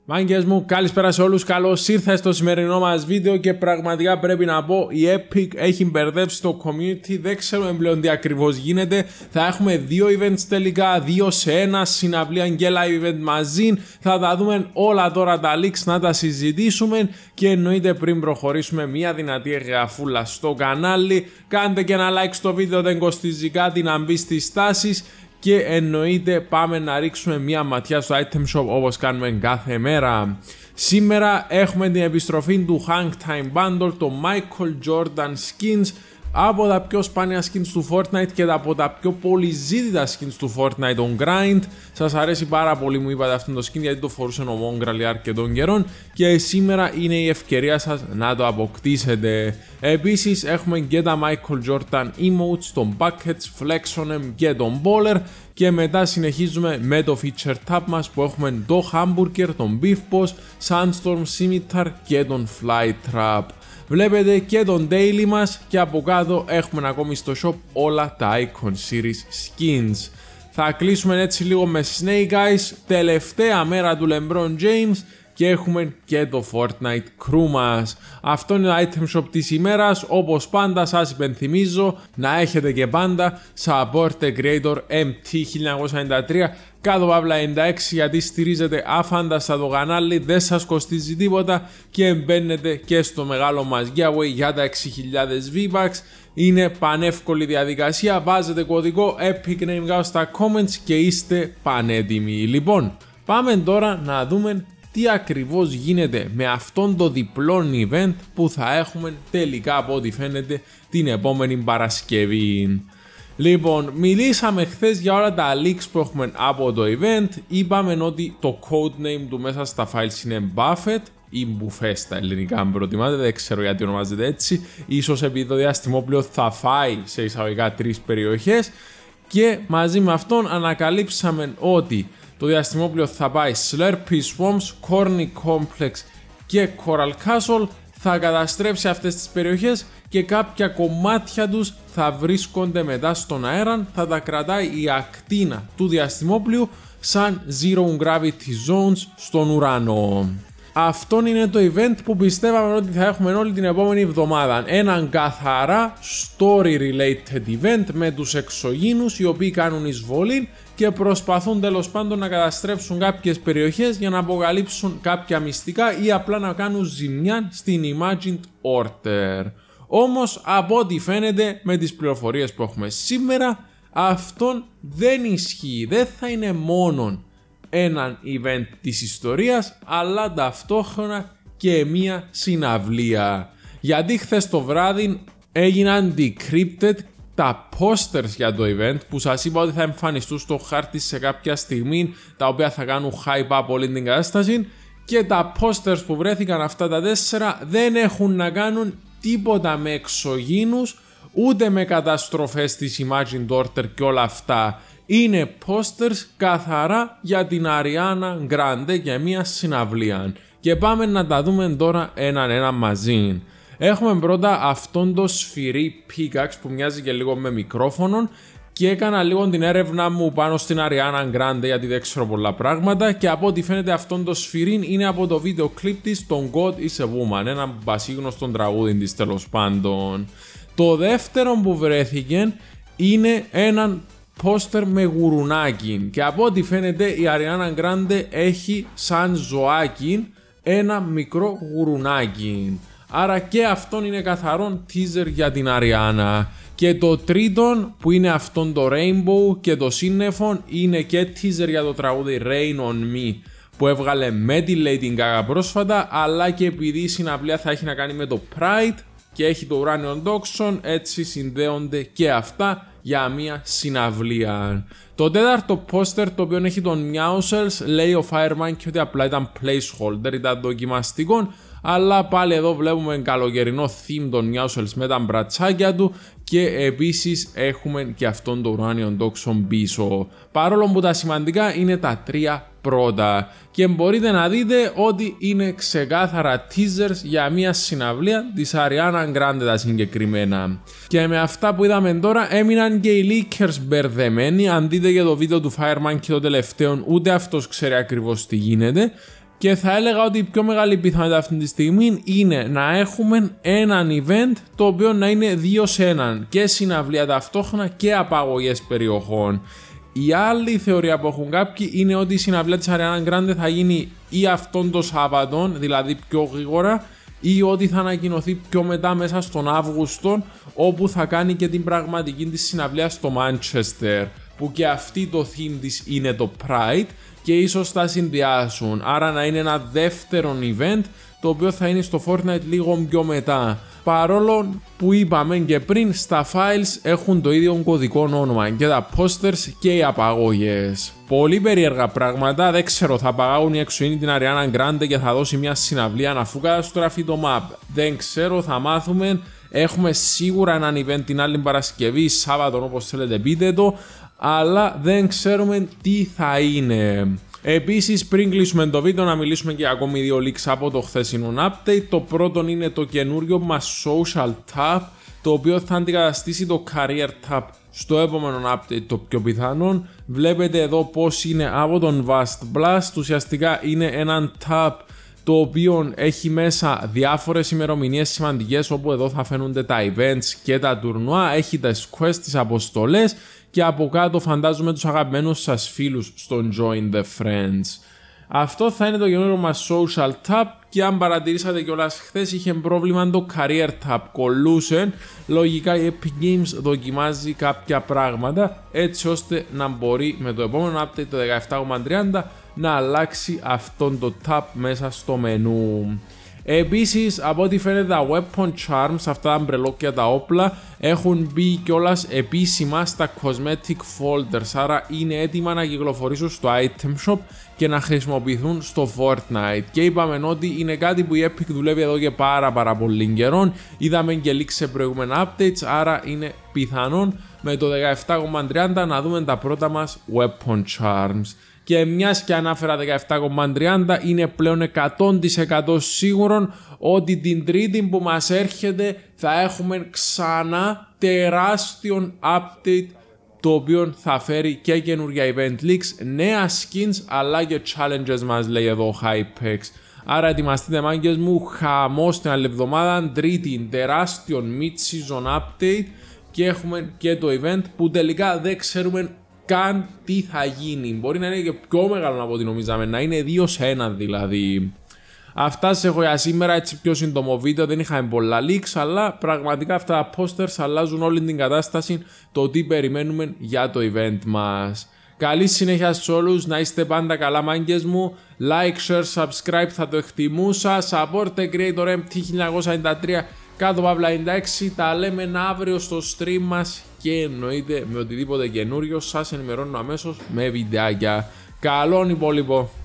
Μάγκες μου, καλησπέρα σε όλους, καλώς ήρθατε στο σημερινό μας βίντεο και πραγματικά πρέπει να πω η Epic έχει μπερδέψει το community, δεν ξέρουμε πλέον τι ακριβώς γίνεται. Θα έχουμε δύο events τελικά, δύο σε ένα, συναυλία και live event μαζί. Θα τα δούμε όλα τώρα τα leaks, να τα συζητήσουμε και εννοείται πριν προχωρήσουμε μια δυνατή εγγραφούλα στο κανάλι. Κάντε και ένα like στο βίντεο, δεν κοστίζει κάτι, να μπει στις τάσεις. Και εννοείται πάμε να ρίξουμε μια ματιά στο item shop όπως κάνουμε κάθε μέρα. Σήμερα έχουμε την επιστροφή του Hang Time Bundle, το Michael Jordan Skins, από τα πιο σπάνια skins του Fortnite και από τα πιο πολυζήτητα skins του Fortnite on Grind. Σας αρέσει πάρα πολύ, μου είπατε αυτό το skin, γιατί το φορούσε ο Mongrel για αρκετών καιρών και σήμερα είναι η ευκαιρία σας να το αποκτήσετε. Επίσης έχουμε και τα Michael Jordan emotes, τον Buckets, Flex on them και τον Baller. Και μετά συνεχίζουμε με το feature tab μας που έχουμε το Hamburger, τον Beef Boss, Sandstorm Scimitar και τον Fly Trap. Βλέπετε και τον daily μας και από κάτω έχουμε ακόμη στο shop όλα τα Icon Series skins. Θα κλείσουμε έτσι λίγο με Snake Eyes, τελευταία μέρα του LeBron James και έχουμε και το Fortnite crew μας. Αυτό είναι το item shop της ημέρας. Όπως πάντα σας υπενθυμίζω να έχετε και πάντα support the creator MT1993 κάτω παύλα 96 γιατί στηρίζετε αφάνταστα το κανάλι, δεν σας κοστίζει τίποτα και μπαίνετε και στο μεγάλο μας giveaway για τα 6.000 V-Bucks. Είναι πανεύκολη διαδικασία, βάζετε κωδικό Epic Name κάτω στα comments και είστε πανέτοιμοι. Λοιπόν, πάμε τώρα να δούμε τι ακριβώς γίνεται με αυτόν το διπλό event που θα έχουμε τελικά από ό,τι φαίνεται την επόμενη Παρασκευή. Λοιπόν, μιλήσαμε χθες για όλα τα leaks που έχουμε από το event. Είπαμε ότι το codename του μέσα στα files είναι Buffett ή Buffet στα ελληνικά αν προτιμάτε, δεν ξέρω γιατί ονομάζεται έτσι. Ίσως επειδή το διαστημόπλαιο θα φάει σε εισαγωγικά 3 περιοχές και μαζί με αυτόν ανακαλύψαμε ότι το διαστημόπλαιο θα πάει Slurpy Swamps, Corny Complex και Coral Castle, θα καταστρέψει αυτές τις περιοχές και κάποια κομμάτια τους θα βρίσκονται μετά στον αέρα, θα τα κρατάει η ακτίνα του διαστημόπλοιου σαν Zero Gravity Zones στον ουρανό. Αυτό είναι το event που πιστεύαμε ότι θα έχουμε όλη την επόμενη εβδομάδα. Έναν καθαρά story related event με τους εξωγήινους οι οποίοι κάνουν εισβολή και προσπαθούν τέλος πάντων να καταστρέψουν κάποιες περιοχές για να αποκαλύψουν κάποια μυστικά ή απλά να κάνουν ζημιά στην Imagined Order. Όμως από ό,τι φαίνεται με τις πληροφορίες που έχουμε σήμερα αυτόν δεν ισχύει, δεν θα είναι μόνον έναν event της ιστορίας αλλά ταυτόχρονα και μία συναυλία, γιατί χθες το βράδυ έγιναν decrypted τα posters για το event που σας είπα ότι θα εμφανιστούν στο χάρτη σε κάποια στιγμή, τα οποία θα κάνουν hype από όλη την κατάσταση, και τα posters που βρέθηκαν αυτά τα 4 δεν έχουν να κάνουν τίποτα με εξωγήινους ούτε με καταστροφές της Imagined Order και όλα αυτά. Είναι posters καθαρά για την Ariana Grande για μια συναυλία και πάμε να τα δούμε τώρα έναν μαζί. Έχουμε πρώτα αυτόν το σφυρί pickaxe που μοιάζει και λίγο με μικρόφωνο και έκανα λίγο την έρευνα μου πάνω στην Ariana Grande γιατί δεν ξέρω πολλά πράγματα και από ό,τι φαίνεται αυτόν το σφυρί είναι από το βίντεο κλιπ της, τον God is a Woman, ένα πασίγνωστο τραγούδι της τέλος πάντων. Το δεύτερο που βρέθηκε είναι έναν πόστερ με γουρουνάκι και από ό,τι φαίνεται η Ariana Grande έχει σαν ζωάκι ένα μικρό γουρουνάκι. Άρα και αυτόν είναι καθαρόν teaser για την Ariana. Και το τρίτον που είναι αυτόν το Rainbow και το σύννεφο είναι και teaser για το τραγούδι Rain on Me που έβγαλε με τη Lady Gaga πρόσφατα, αλλά και επειδή η συναυλία θα έχει να κάνει με το Pride και έχει το Uranium Dockson, έτσι συνδέονται και αυτά για μια συναυλία. Το τέταρτο poster, το οποίο έχει τον Meowscles, λέει ο Fireman και ότι απλά ήταν placeholder, ήταν δοκιμαστικό, αλλά πάλι εδώ βλέπουμε καλοκαιρινό theme των Meowscles με τα μπρατσάκια του και επίσης έχουμε και αυτόν το Uranium Dockson πίσω, παρόλο που τα σημαντικά είναι τα 3 πρώτα και μπορείτε να δείτε ότι είναι ξεκάθαρα teasers για μια συναυλία της Ariana Grande τα συγκεκριμένα. Και με αυτά που είδαμε τώρα έμειναν και οι leakers μπερδεμένοι. Αν δείτε και το βίντεο του Fireman και το τελευταίο, ούτε αυτός ξέρει ακριβώς τι γίνεται. Και θα έλεγα ότι η πιο μεγάλη πιθανότητα αυτή τη στιγμή είναι να έχουμε έναν event το οποίο να είναι 2 σε 1 και συναυλία ταυτόχρονα και απαγωγές περιοχών. Η άλλη θεωρία που έχουν κάποιοι είναι ότι η συναυλία της Ariana Grande θα γίνει ή αυτόν τον Σάββατο, δηλαδή πιο γρήγορα, ή ότι θα ανακοινωθεί πιο μετά μέσα στον Αύγουστο, όπου θα κάνει και την πραγματική της συναυλία στο Manchester, που και αυτή το theme της είναι το Pride και ίσως θα συνδυάσουν, άρα να είναι ένα δεύτερο event το οποίο θα είναι στο Fortnite λίγο πιο μετά. Παρόλο που είπαμε και πριν, στα files έχουν το ίδιο κωδικό όνομα και τα posters και οι απαγωγές. Πολύ περίεργα πράγματα, δεν ξέρω, θα παγάγουν η εξωγήινη την Ariana Grande και θα δώσει μια συναυλία αφού καταστραφεί το map. Δεν ξέρω, θα μάθουμε. Έχουμε σίγουρα έναν event την άλλη Παρασκευή, Σάββατο όπως θέλετε πείτε το, αλλά δεν ξέρουμε τι θα είναι. Επίσης, πριν κλείσουμε το βίντεο, να μιλήσουμε και ακόμη 2 leaks από το χθεσινό update. Το πρώτο είναι το καινούριο μας social tab, το οποίο θα αντικαταστήσει το career tab στο επόμενο update το πιο πιθανόν. Βλέπετε εδώ πως είναι από τον Vast Blast, ουσιαστικά είναι έναν tab το οποίο έχει μέσα διάφορες ημερομηνίες σημαντικές, όπου εδώ θα φαίνονται τα events και τα τουρνουά, έχει τα quests, τις αποστολές και από κάτω φαντάζομαι τους αγαπημένους σας φίλους στο Join the Friends. Αυτό θα είναι το καινούριο μας social tab και αν παρατηρήσατε κιόλας χθες είχε πρόβλημα το career tab, κολλούσε. Λογικά η Epic Games δοκιμάζει κάποια πράγματα έτσι ώστε να μπορεί με το επόμενο update το 17.30 να αλλάξει αυτόν το tab μέσα στο μενού. Επίσης, από ό,τι φαίνεται τα weapon charms, αυτά τα μπρελόκια τα όπλα, έχουν μπει κιόλας επίσημα στα cosmetic folders, άρα είναι έτοιμα να κυκλοφορήσουν στο item shop και να χρησιμοποιηθούν στο Fortnite. Και είπαμε ότι είναι κάτι που η Epic δουλεύει εδώ και πάρα πολύ καιρό, είδαμε και leaks σε προηγούμενα updates, άρα είναι πιθανόν με το 17.30 να δούμε τα πρώτα μας weapon charms. Και μιας και ανάφερα 17.30, είναι πλέον 100% σίγουρο ότι την Τρίτη που μας έρχεται θα έχουμε ξανά τεράστιο update, το οποίο θα φέρει και καινούργια event leaks, νέα skins αλλά και challenges μας λέει εδώ Hypex. Άρα ετοιμαστείτε μάγκες μου, χαμός την άλλη εβδομάδα, Τρίτη τεράστιο mid-season update και έχουμε και το event που τελικά δεν ξέρουμε καν τι θα γίνει. Μπορεί να είναι και πιο μεγάλο από ό,τι νομίζαμε, να είναι 2 σε 1 δηλαδή. Αυτά σε έχω για σήμερα, έτσι πιο σύντομο βίντεο, δεν είχαμε πολλά leaks, αλλά πραγματικά αυτά τα posters αλλάζουν όλη την κατάσταση, το τι περιμένουμε για το event μας. Καλή συνέχεια σε όλους, να είστε πάντα καλά μάγκες μου, like, share, subscribe θα το εκτιμούσα, support the creator MT1993 κάτω παύλα 96, τα λέμε αύριο στο stream μας και εννοείται με οτιδήποτε καινούριο σας ενημερώνω αμέσως με βιντεάκια. Καλόν υπόλοιπο!